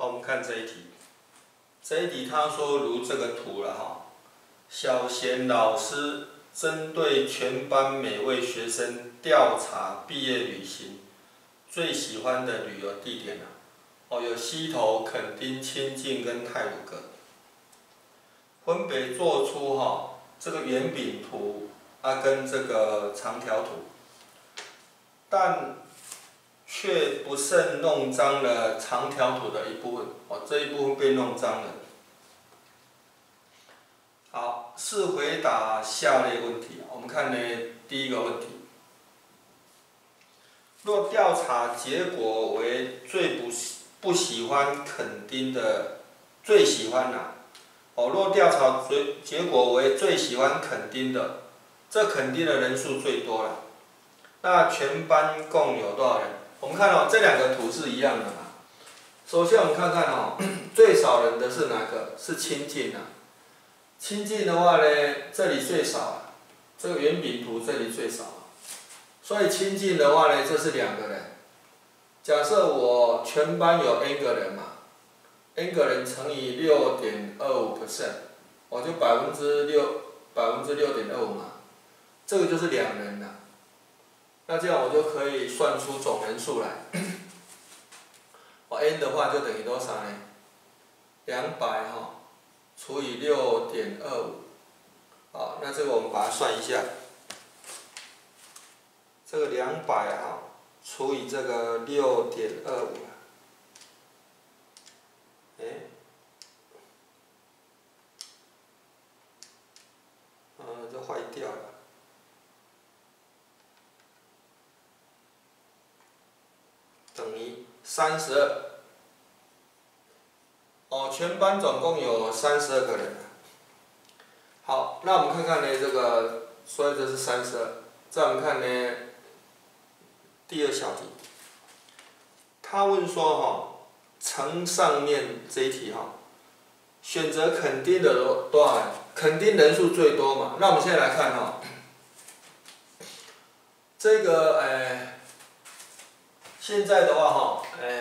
好，我们看这一题。这一题他说如这个图了哈。小贤老师针对全班每位学生调查毕业旅行最喜欢的旅游地点有溪头、垦丁、清境跟太鲁阁，分别做出这个圆饼图跟这个长条图，但却不慎弄脏了长条图的一部分这一部分被弄脏了。好，是回答下列问题。我们看呢，第一个问题：若调查结果为最不喜欢垦丁的，最喜欢若调查结果为最喜欢垦丁的，这垦丁的人数最多了。那全班共有多少人？我们看这两个图是一样的嘛。首先我们看看最少人的是哪个？是清境清境的话呢，这里最少这个圆饼图这里最少所以清境的话呢，这是2个人。假设我全班有 n 个人嘛 ，n 个人乘以6.25%，我就6.25%嘛，这个就是2人了。那这样我就可以算出总人数来。n 的话就等于多少呢？200除以6.25，好，那这个我们把它算一下。这个200除以这个6.25，这坏掉了。等于32。全班总共有32个人。好，那我们看看呢，这个，所以这是32。再我们看呢，第2小题，他问说乘上面这一题选择垦丁的多少人？垦丁人数最多嘛？那我们现在来看这个现在的话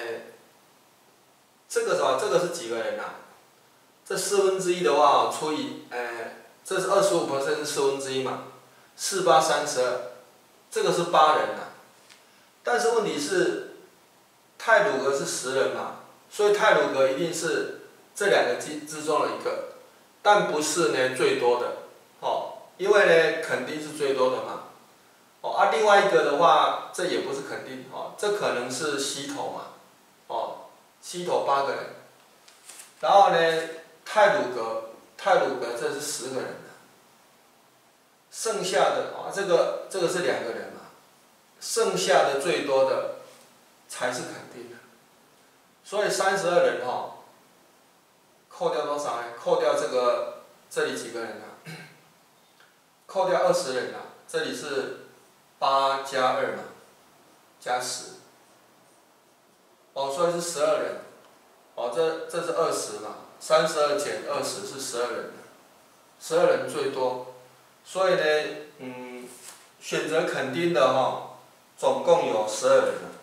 这个是几个人这1/4的话除以这是25%是1/4嘛，4、8、32，这个是8人但是问题是，太鲁阁是10人嘛，所以太鲁阁一定是这2个之中的一个，但不是呢最多的因为呢垦丁是最多的嘛另外一个的话，这也不是垦丁这可能是溪头嘛溪头8个人，然后呢，太鲁阁这是10个人剩下的这个是2个人嘛，剩下的最多的才是垦丁的，所以32人扣掉多少呢？扣掉这里几个人扣掉20人这里是8加2嘛，加10。所以是12人。这是20嘛，32减20是12人，12人最多。所以呢，选择垦丁的总共有12人。